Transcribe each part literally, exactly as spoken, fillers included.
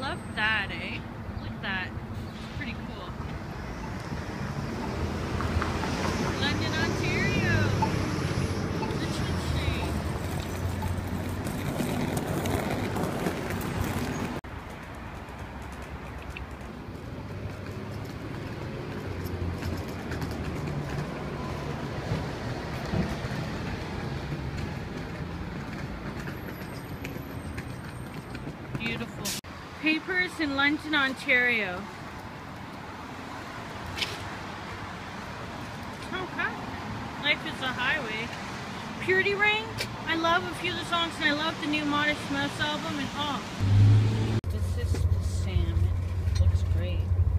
love that, eh? Look at that. It's pretty cool. London, Ontario. The Church. Beautiful. Papers in London, Ontario. Okay. Life is a highway. Purity Ring. I love a few of the songs, and I love the new Modest Mouse album. And oh, this is salmon. Looks great.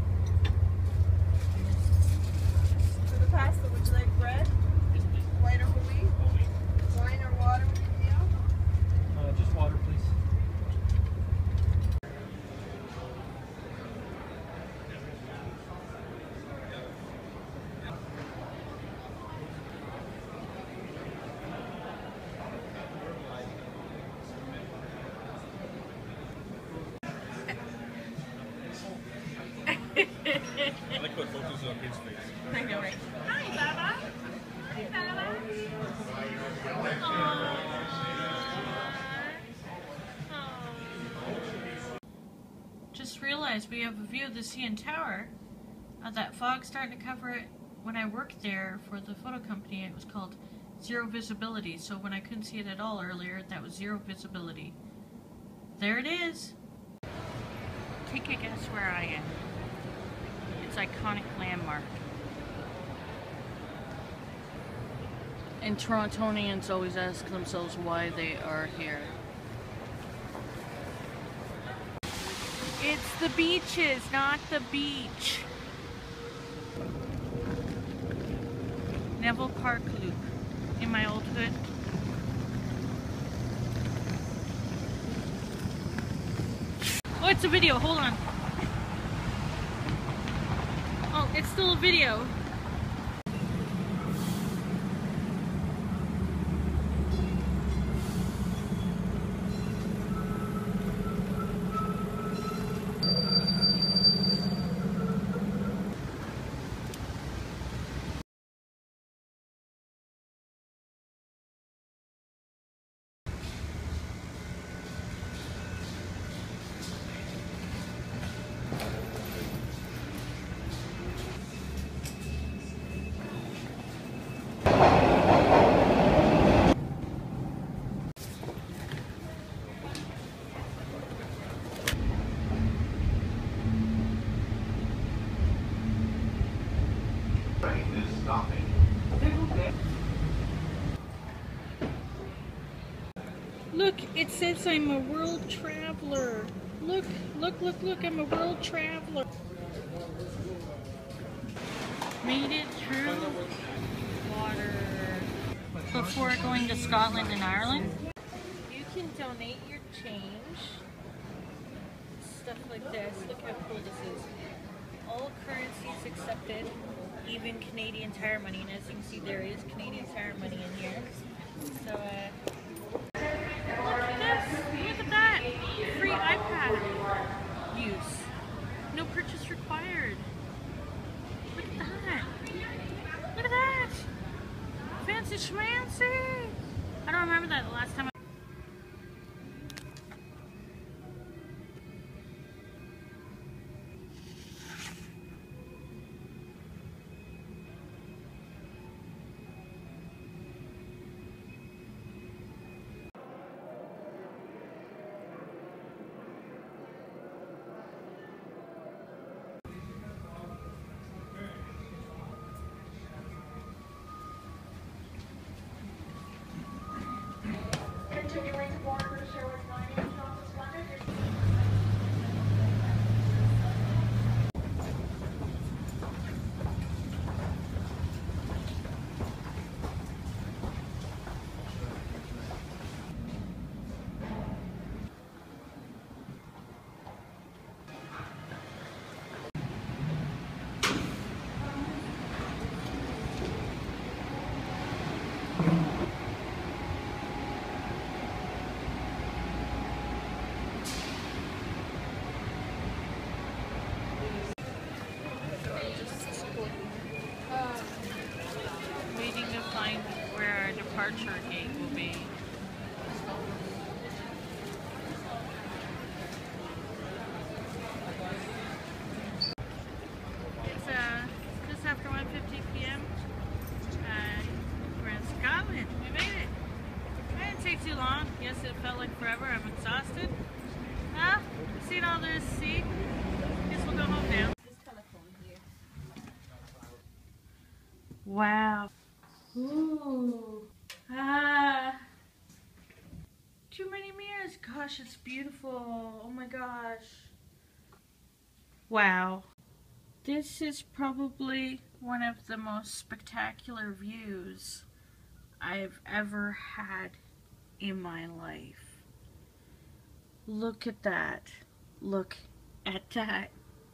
For the pasta, would you like bread? White or wheat? Wine or water with your meal? Uh, just water, please. I like what photos on his face. I know, right? Hi, Baba. Hi, Baba. Just realized we have a view of the C N Tower. Uh, that fog starting to cover it. When I worked there for the photo company, it was called zero visibility. So when I couldn't see it at all earlier, that was zero visibility. There it is. Take a guess where I am. It's iconic landmark. And Torontonians always ask themselves why they are here. It's the beaches, not the beach. Neville Park Loop in my old hood. Oh, it's a video. Hold on. Oh, it's still a video. Look, it says I'm a world traveler. Look, look, look, look, I'm a world traveler. Made it through water before going to Scotland and Ireland. You can donate your change. Stuff like this. Look how cool this is. All currencies accepted, even Canadian Tire money. And as you can see, there is Canadian Tire money in here. So, uh, look at this! Look at that! Free iPad use. No purchase required. Look at that! Look at that! Fancy schmancy! I don't remember that the last time I departure gate will be. It's uh, just after one fifty p m and we're in Scotland. We made it. It didn't take too long. Yes, it felt like forever. I'm exhausted. Ah, we've seen all there is to see. Guess we'll go home now. Wow. Ooh. Ah. Too many mirrors. Gosh, it's beautiful. Oh my gosh. Wow. This is probably one of the most spectacular views I've ever had in my life. Look at that. Look at that.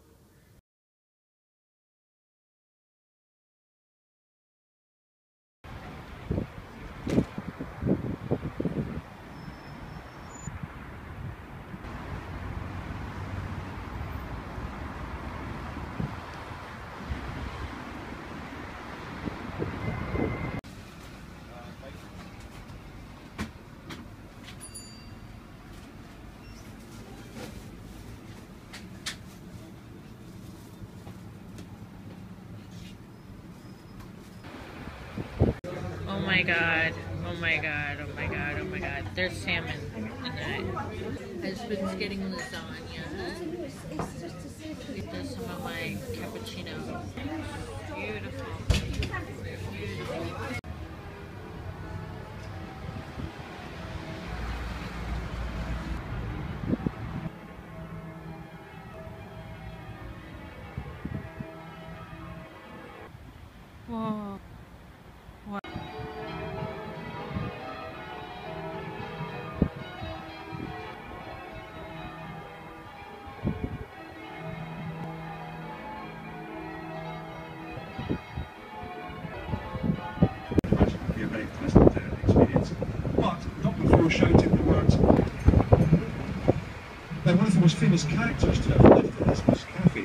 Oh my god, oh my god, oh my god, oh my god. There's salmon in that. Husband's getting lasagna. There's some of my cappuccino. Beautiful. Beautiful. Whoa. What? Be a very pleasant uh, experience, but not before shouting the words. Now, one of the most famous characters to have lived in this was Cafe.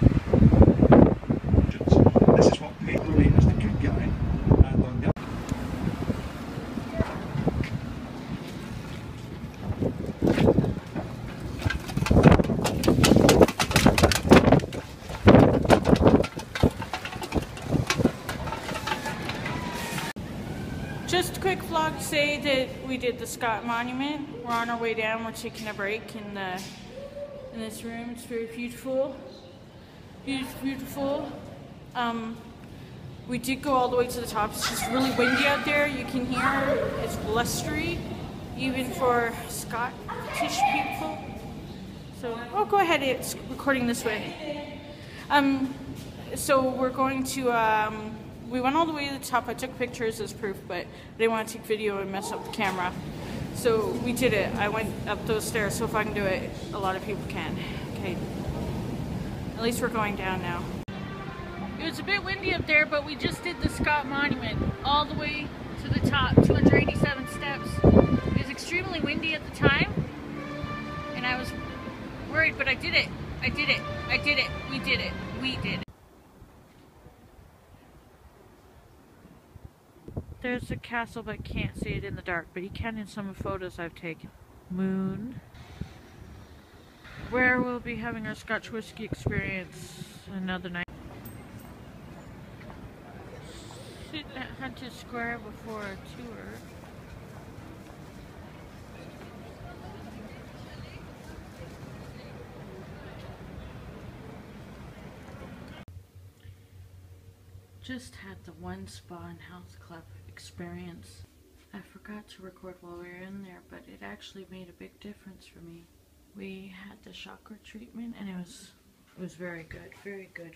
This is what Pedro is the good guy, and on the Just a quick vlog to say that we did the Scott Monument. We're on our way down. We're taking a break in the in this room. It's very beautiful. Beautiful, beautiful. Um, we did go all the way to the top. It's just really windy out there. You can hear it's blustery, even for Scottish people. So, oh, go ahead. It's recording this way. Um, so we're going to. Um, We went all the way to the top. I took pictures as proof, but I didn't want to take video and mess up the camera. So we did it. I went up those stairs, so if I can do it, a lot of people can. Okay. At least we're going down now. It was a bit windy up there, but we just did the Scott Monument all the way to the top, two hundred eighty-seven steps. It was extremely windy at the time, and I was worried, but I did it. I did it. I did it. We did it. We did it. There's a castle, but can't see it in the dark, but you can in some photos I've taken. Moon. Where we'll be having our Scotch whiskey experience another night. Sitting at Hunter Square before a tour. Just had the one spa and health club experience. I forgot to record while we were in there, but it actually made a big difference for me. We had the chakra treatment and it was it was very good, very good.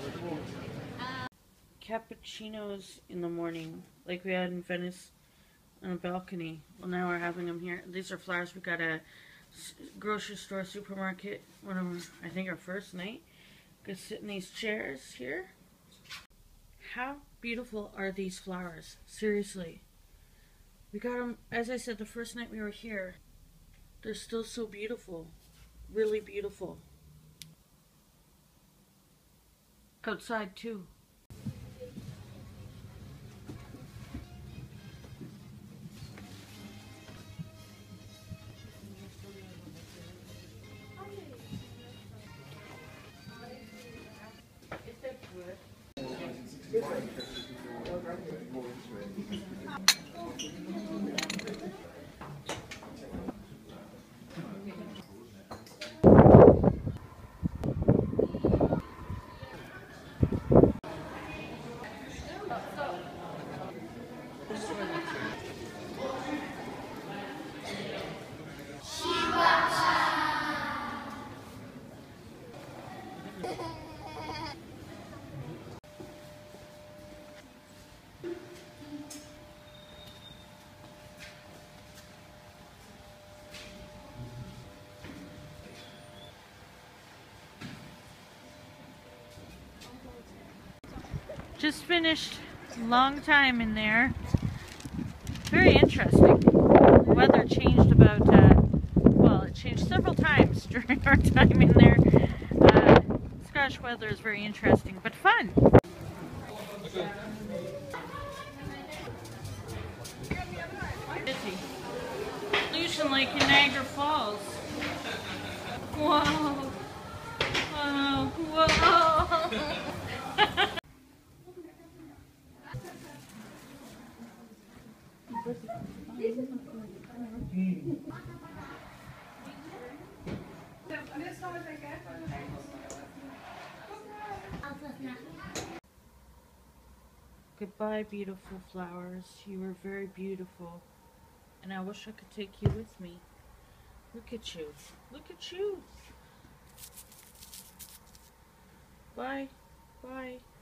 Cappuccinos in the morning, like we had in Venice. on a balcony. Well, now we're having them here. These are flowers we got at a grocery store, supermarket. One of our, I think our first night. Gonna sit in these chairs here. How beautiful are these flowers? Seriously. We got them, as I said, the first night we were here. They're still so beautiful. Really beautiful. Outside too. Just finished. Long time in there. Very interesting. The weather changed about, uh, well, it changed several times during our time in there. Uh, Scottish weather is very interesting, but fun. Busy. Pollution like in Niagara Falls. Whoa. Whoa. Whoa. Goodbye, beautiful flowers. You were very beautiful. And I wish I could take you with me. Look at you. Look at you. Bye. Bye.